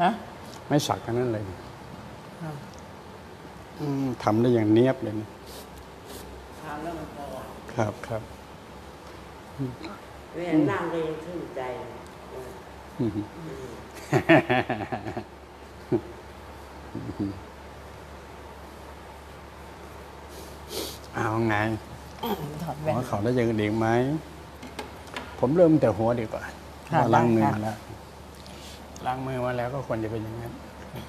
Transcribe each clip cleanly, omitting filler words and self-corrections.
ฮะไม่สักกันนั้นเลยทำได้อย่างเนียบเลยนะทำแล้วมันพอครับเวลานั่งก็ยังชื่นใจเอาไงหัวเขาได้ยังดีไหมผมเริ่มแต่หัวดีกว่าล้างมือมาแล้วล้างมือมาแล้วก็ควรจะเป็นอย่างนั้น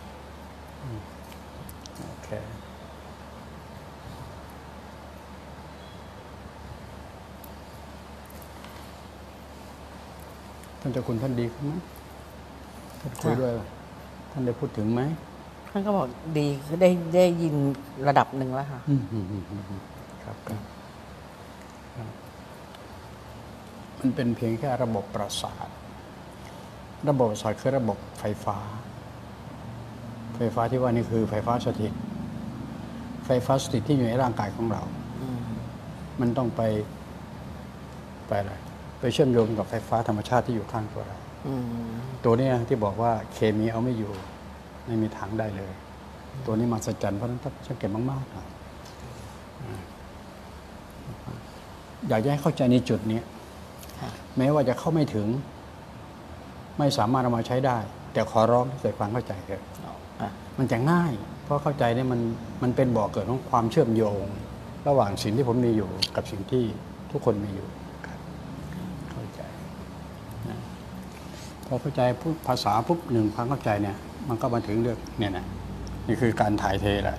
โอเคท่านเจ้าคุณท่านดีขึ้นไหมท่านคุยด้วยท่านได้พูดถึงไหมท่านก็บอกดีก็ได้ยินระดับหนึ่งแล้วค่ะครับมันเป็นเพียงแค่ระบบประสาทคือระบบไฟฟ้าที่ว่านี่คือไฟฟ้าสถิตที่อยู่ในร่างกายของเรามันต้องไปอะไรไปเชื่อมโยงกับไฟฟ้าธรรมชาติที่อยู่ข้างตัวเราตัวนี้ที่บอกว่าเคมีเอาไม่อยู่ไม่มีทางได้เลยตัวนี้มหัศจรรย์เพราะฉะนั้นต้องสังเกตมากๆนะอยากให้เข้าใจในจุดนี้แม้ว่าจะเข้าไม่ถึงไม่สามารถเอามาใช้ได้แต่ขอร้องให้เกิดความเข้าใจเถอะมันจะง่ายเพราะเข้าใจเนี่ยมันเป็นบ่อเกิดของความเชื่อมโยงระหว่างสิ่งที่ผมมีอยู่กับสิ่งที่ทุกคนมีอยู่เข้าใจนะพอเข้าใจพูดภาษาปุ๊บหนึ่งความเข้าใจเนี่ยมันก็มาถึงเรื่องเนี่ยนะนี่คือการถ่ายเทแหละ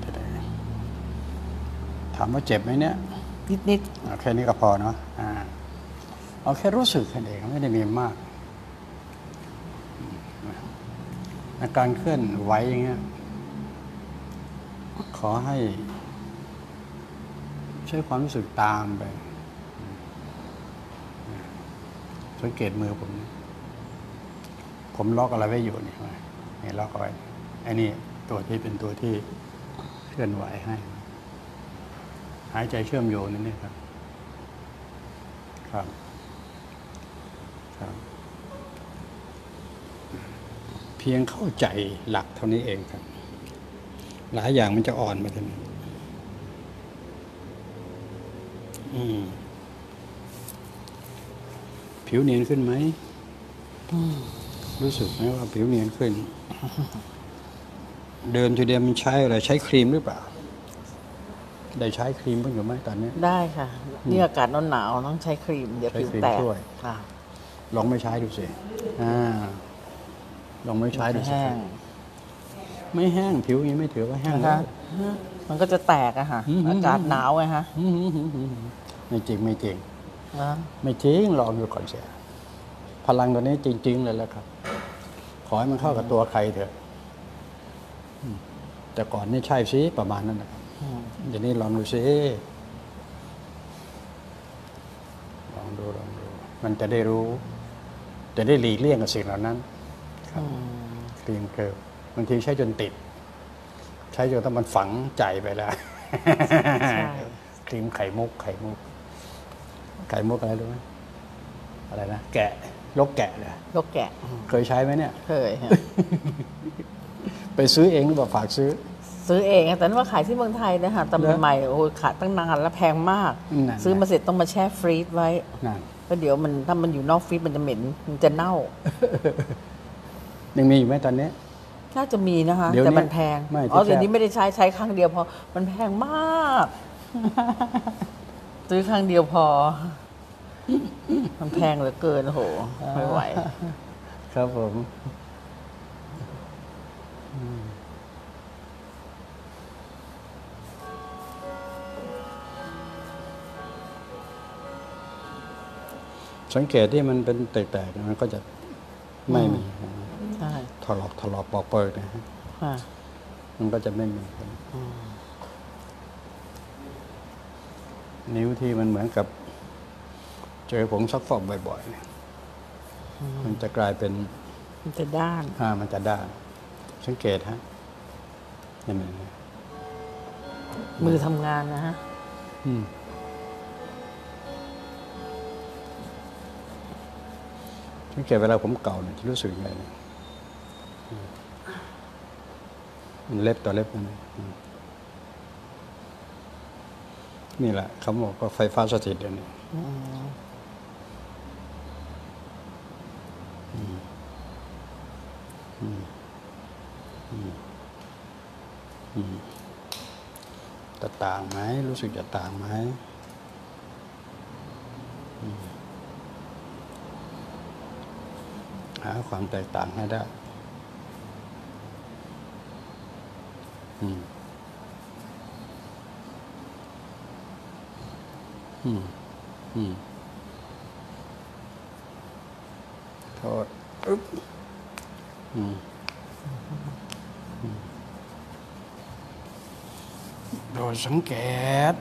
ถามว่าเจ็บไหมเนี่ยนิดแค่นี้ก็พอเนาะเอาแค่รู้สึกแค่เองไม่ได้มีมากอาการเคลื่อนไหวอย่างเงี้ยขอให้ใช้ความรู้สึกตามไปสังเกตมือผมล็อกอะไรไว้อยู่นี่ล็อกเอาไว้ไอ้นี่ตัวที่เป็นตัวที่เคลื่อนไหวให้หายใจเชื่อมโยงนั่นเองครับเพียงเข้าใจหลักเท่านี้เองครับหลายอย่างมันจะอ่อนมาทีนี้ผิวเนียนขึ้นไหมรู้สึกไหมว่าผิวเนียนขึ้นเดิมทีเดียวมันใช้อะไรใช้ครีมหรือเปล่าได้ใช้ครีมบ้างหรือไม่ตอนนี้ได้ค่ะนี่อากาศหนาวต้องใช้ครีมเดี๋ยวผิวแตกค่ะลองไม่ใช้ดูสิลองไม่ใช้ดูสิไม่แห้งผิวยังไม่ถือว่าแห้งแล้วมันก็จะแตกอะค่ะอากาศหนาวไงฮะไม่จริงไม่จริงลองดูก่อนเสียพลังตัวนี้จริงๆเลยแหละครับขอให้มันเข้ากับตัวใครเถอะแต่ก่อนนี่ใช่สิประมาณนั้นนะครับเดี๋ยวนี้ลองดูสิลองดูมันจะได้รู้จะได้หลีกเลี่ยงกับสิ่งเหล่านั้นครีมเกลือบางทีใช้จนติดใช้จนต้องมันฝังใจไปแล้วครีมไข่มุกอะไรรู้ไหมอะไรนะแกะลกแกะเลยลกแกะเคยใช้ไหมเนี่ยเคยไปซื้อเองหรือเปล่าฝากซื้อเองแต่นั้นว่าขายที่เมืองไทยนะคะแต่ใหม่โอ้ขายตั้งนานแล้วแพงมากซื้อมาเสร็จต้องมาแช่ฟรีซไว้ก็เดี๋ยวมันถ้ามันอยู่นอกฟรีซมันจะเหม็นมันจะเน่ายังมีอยู่ไหมตอนนี้น่าจะมีนะคะแต่มันแพงเดี๋ยวนี้ไม่ได้ใช้ครั้งเดียวพอมันแพงมากซื้อครั้งเดียวพอมันแพงเหลือเกินโอ้โหไม่ไหวครับผมสังเกตที่มันเป็นแตกๆมันก็จะไม่มีถลอกปอกเปิดนะฮะมันก็จะไม่มีนิ้วที่มันเหมือนกับเจอผงซักฟอกบ่อยๆเนี่ยมันจะกลายเป็นมันจะด้านมันจะด้านสังเกตฮะนี่มือทำงานนะฮะสังเกตเวลาผมเก่าเนี่ยจะรู้สึกยังไงมันเล็บต่อเล็บนะนี่แหละเขาบอกว่าไฟฟ้าสถิตอันนี้จะต่างไหมรู้สึกจะต่างไหมหาความแตกต่างให้ได้โทษโดยสังเกต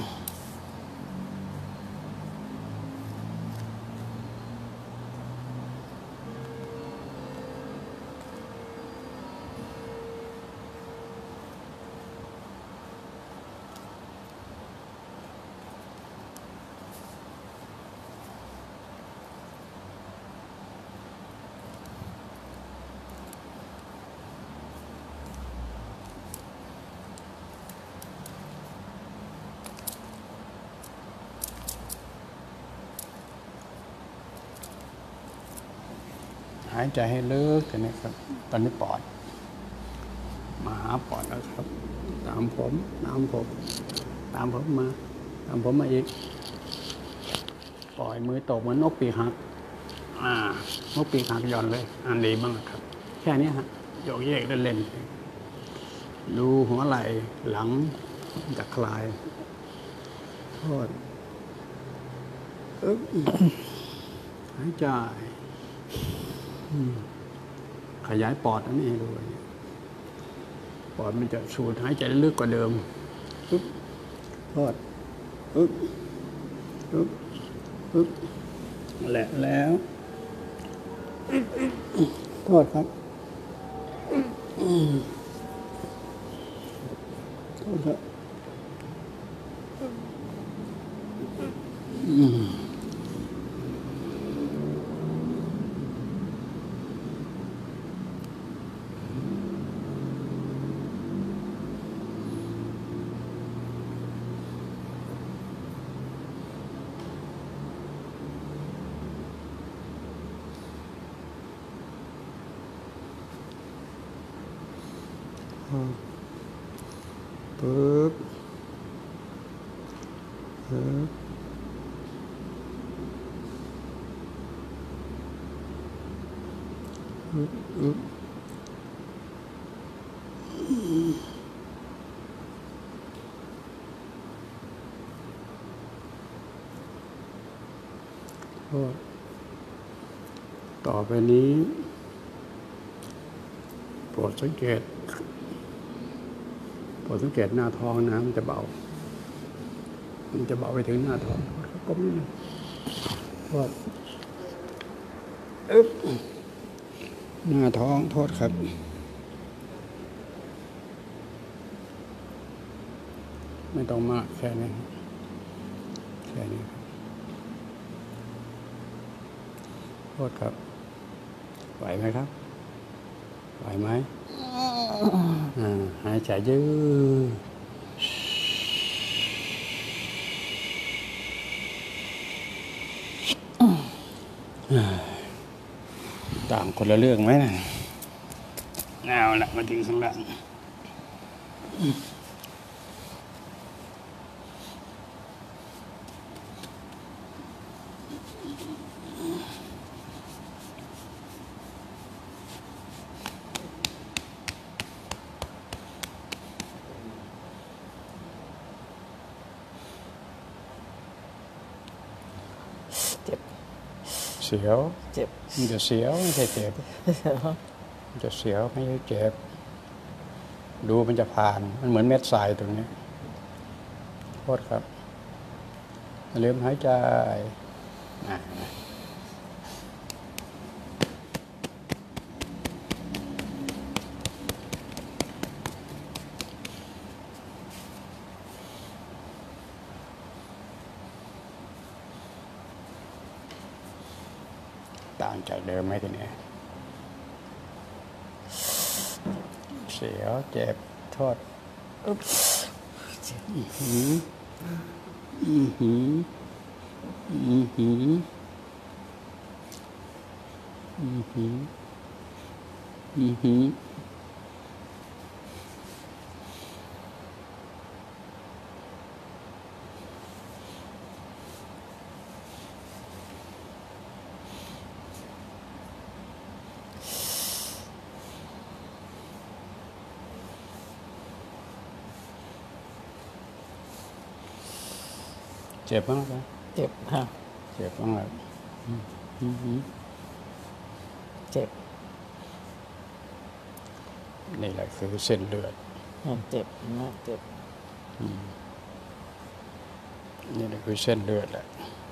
หายใจให้ลึกทีนี้ครับตอนนี้ปอดมาหาปอดแล้วครับตามผมมาตามผมมาอีกปล่อยมือตกเหมือนนกปีกหักนกปีกหักหย่อนเลยอันดีมากครับแค่นี้ฮะโยกเยกเล่นๆดูหัวไหล่หลังจะคลายโทษหายใจขยายปอดอันนี้ด้วยปอดมันจะสูดหายใจลึกกว่าเดิมโทษแหละแล้วโทษครับโทษครับปึ๊บต่อไปนี้โปรดสังเกตหน้าท้องนะมันจะเบาไปถึงหน้าท้องก้มนิดนึงหน้าท้องโทษครับไม่ต้องมากแค่นี้โทษครับไหวไหมครับไหวไหมหายใจยืดต่างคนละเรื่องไหมนะเอาละมาถึงข้างล่างเสียวเจ็บมันจะเสียวไม่ใช่เจ็บมันจะเสียวไม่ใช่เจ็บดูมันจะผ่านมันเหมือนเม็ดทรายตรงนี้โทษครับลืมหายใจต่างจากเดิมไหมทีนี้สียวเจ็บโทษอือหืออือหืออือหืออือหืออือหือเจ็บบ้างไหมเจ็บค่ะเจ็บบ้างไหมอือหือเจ็บนี่แหละคือเส้นเลือดเจ็บนะเจ็บนี่แหละคือเส้นเลือดแหละ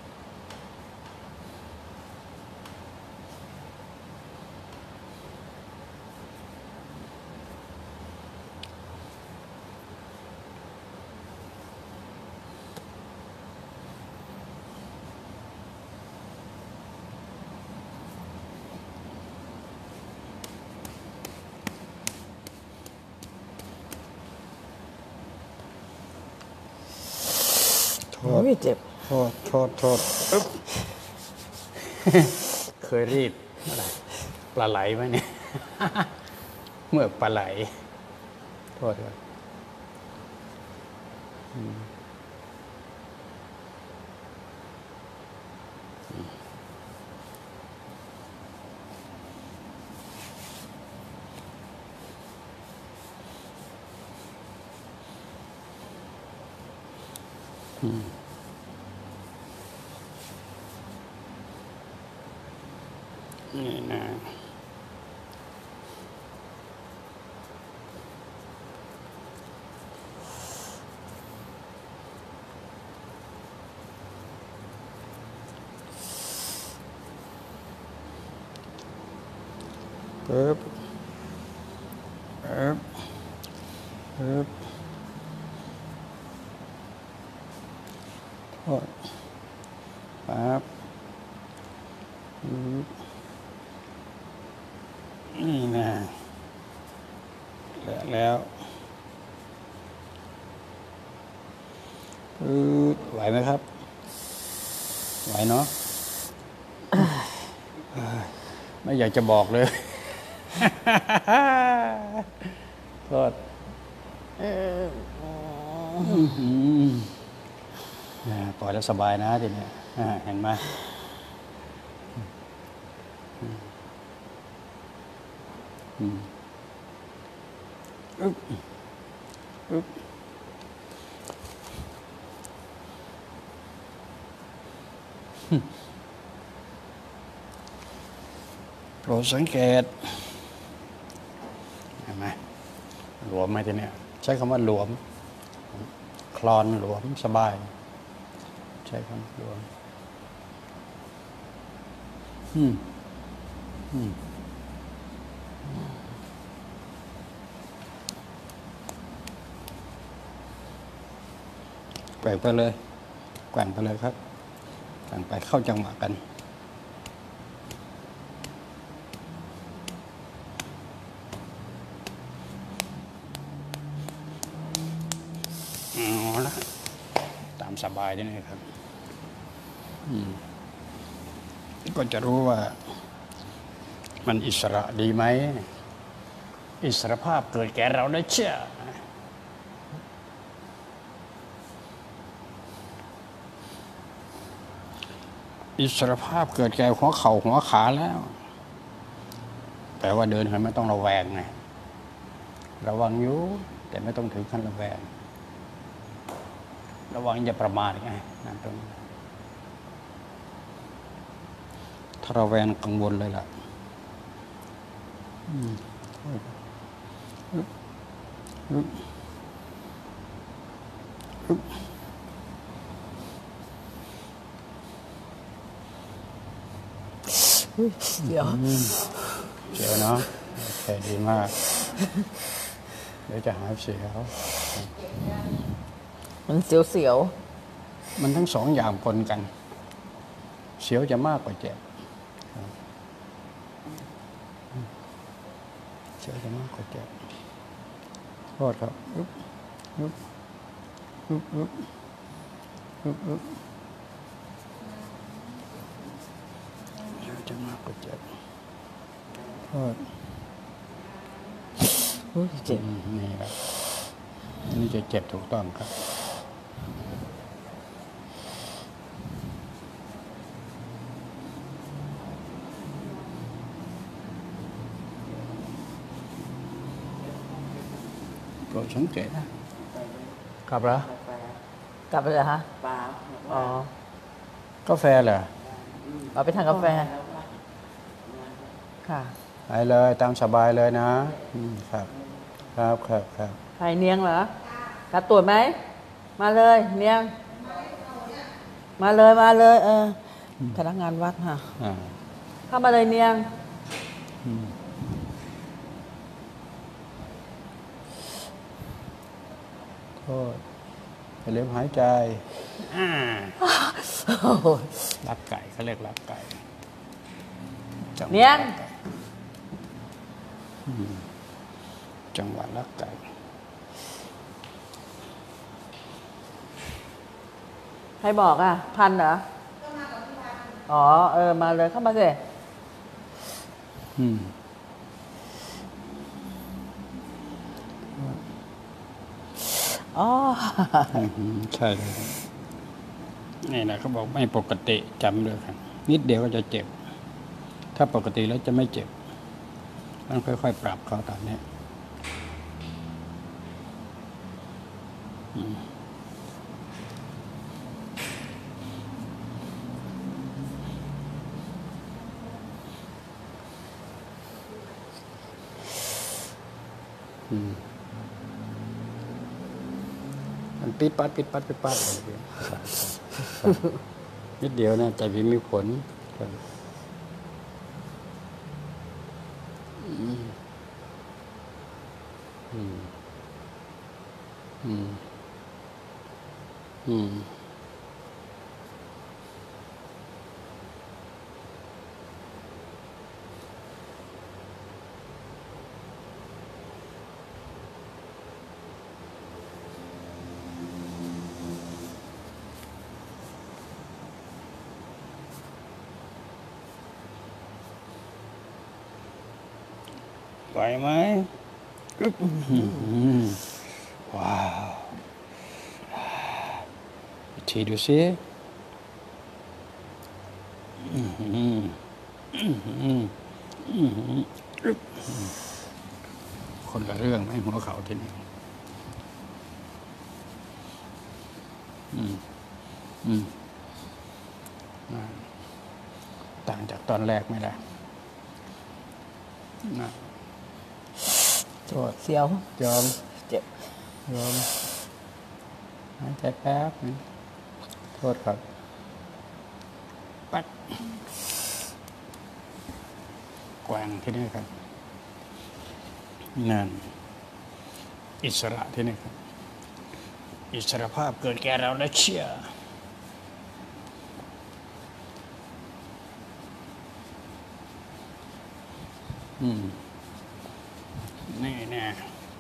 โทษโอ้ยเจ็บโทษอึ๊บ เคยรีดอะไรปลาไหลไหมเนี่ย เมื่อปลาไหล โทษครับนี่นะปึ๊บปึ๊บปึ๊บโทษปั๊บปึ๊บนี่นะแล้วปึ๊บไหวไหมครับ ไหวเนาะ ไม่อยากจะบอกเลย โทษปล่อยแล้วสบายนะทีนี้เห็นไหมอึ๊บอึ๊บโปรดสังเกตเห็นไหมหลวมไหมทีนี้ใช้คำว่าหลวม คลอนหลวมสบาย ใช้คำหลวมแกว่งไปเลยแกว่งไปเลยครับแกว่งไปเข้าจังหวะกันเอาละตามสบายนี่ครับก็จะรู้ว่ามันอิสระดีไหมอิสรภาพเกิดแก่เราได้เชื่ออิสรภาพเกิดแก่หัวเข่าหัวขาแล้วแต่ว่าเดินให้ไม่ต้องระแวงไงระวังอยู่แต่ไม่ต้องถึงขั้นระแวงระวังอย่าประมาทไงนั่นตรงนี้ถ้าระแวงกังวลเลยล่ะเดี๋ยวเสียวเนาะโอเคดีมากเดี๋ยวจะหายเสียวมันเสียวมันทั้งสองอย่างปนกัน เสียวจะมากกว่าเจ็บเสียวจะมากกว่าเจ็บษครับอึ๊บอึ๊บอึ๊บอึ๊บอึ๊บอึ๊บเดี๋ยวจะมากกว่าเจ็บโทษอุ๊ยเจ็บนี่ครับอันนี้จะเจ็บถูกต้องครับโปรดสังเกตนะครับเหรอกลับไปเลยฮะเปล่าอ๋อกาแฟเหรอเอาไปทานกาแฟค่ะไปเลยตามสบายเลยนะครับครับครับครับใครเนียงเหรอรับตรวจไหมมาเลยเนียงมาเลยพนักงานวัดค่ะอ่าเข้ามาเลยเนียงโทษอย่าลืมหายใจลักไก่เขาเรียกลักไก่จังหวะเนียงลักไก่จังหวะลักไก่ใครบอกอ่ะ พันเหรออ๋อมาเลยเข้ามาสิ อ๋อใช่เลยครับนี่นะเขาบอกไม่ปกติจำเลยครับนิดเดียวก็จะเจ็บ ถ้าปกติแล้วจะไม่เจ็บต้องค่อยๆปรับเขาตามนี้มันปิดปัดอะไรอย่างเงี้ยนิดเดียวนะแต่มีผลครับไหวไหมกึ๊บว้าวอีกทีดูสิคนละเรื่องไหมหัวเข่าทีนี้ต่างจากตอนแรกไหมล่ะโทษเสียวยอมเจ็บยอมหายใจแป๊บนึงโทษครับปัดแกว่งที่นี่ครับนั่นอิสระที่นี่ครับอิสรภาพเกิดแก่เราแล้วเชียนี่แน่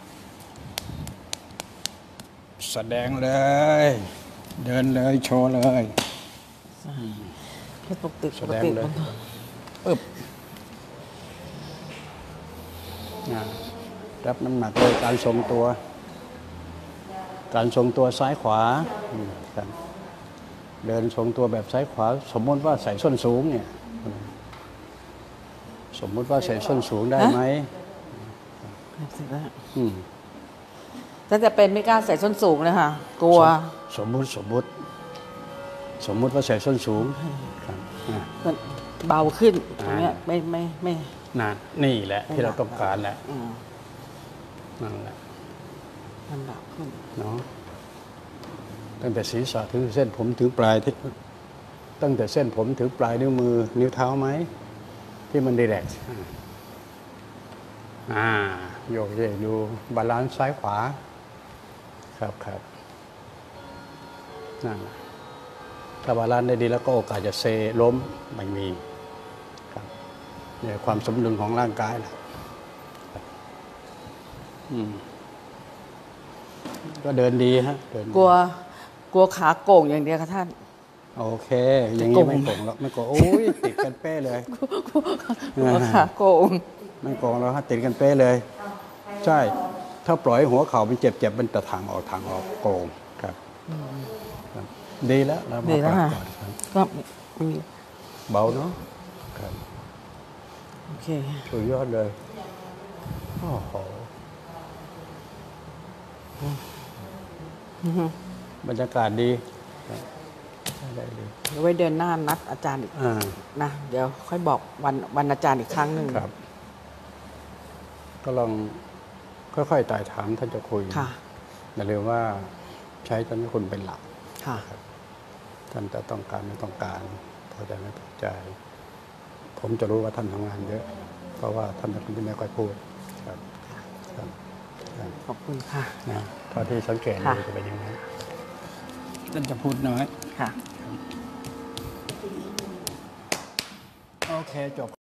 แสดงเลย เดินเลยโชว์เลยแค่ปกติแสดงเลยมันปึ๊บรับน้ำหนักเลยการทรงตัว การทรงตัวซ้ายขวาครับเดินทรงตัวแบบซ้ายขวา สมมติว่าใส่ส้นสูงเนี่ยสมมติว่าใส่ส้นสูงได้ไหมเสร็จแล้วถ้าจะเป็นไม่กล้าใส่ส้นสูงเลยค่ะกลัวสมมุติว่าใส่ส้นสูงครับมันเบาขึ้นตรงเนี้ยไม่นี่แหละที่เราต้องการแหละนั่นแหละมันเบาขึ้นเนาะตั้งแต่ศีรษะถึงเส้นผมถึงปลายที่ตั้งแต่เส้นผมถึงปลายนิ้วมือนิ้วเท้าไหมที่มันรีแลกซ์โยกเยกดูบาลานซ์ซ้ายขวาครับนั่นแหละถ้าบาลานซ์ได้ดีแล้วก็โอกาสจะเซล้มไม่มีครับเนี่ยความสมดุลของร่างกายแหละก็เดินดีฮะเดินดีกลัวขาโก่งอย่างเดียวค่ะท่านโอเค อย่างนี้ไม่โกงแล้วไม่โกงโอ้ยติดกันเป้เลยกลัวขาโก่งไม่โกงแล้วฮะติดกันเป้เลย ใช่ ถ้าปล่อยให้หัวเข่ามันเจ็บมันจะทางออกโกงครับครับ ดีแล้วเราดีมาแล้วปรับค่ะก่อนครับก็มีเบาเนาะครับโอเคสุดยอดเลยโอ้โหบรรยากาศดีครับได้ดีเดี๋ยวไว้เดือนหน้านัดอาจารย์อีกอ่านะ เดี๋ยวค่อยบอกวันอาจารย์อีกครั้งหนึ่งครับ ก็ลองค่อยๆไต่ถามท่านจะคุยค่ะอย่าลืมว่าใช้ท่านคุณเป็นหลักค่ะท่านจะต้องการไม่ต้องการพอใจไม่พอใจ ผมจะรู้ว่าท่านทำงานเยอะ เพราะว่าท่านเป็นคนที่ไม่ค่อยพูดครับครับครับขอบคุณค่ะนะเท่าที่สังเกตค่ะดูจะเป็นอย่างนั้นท่านจะพูดน้อยค่ะโอเคจบ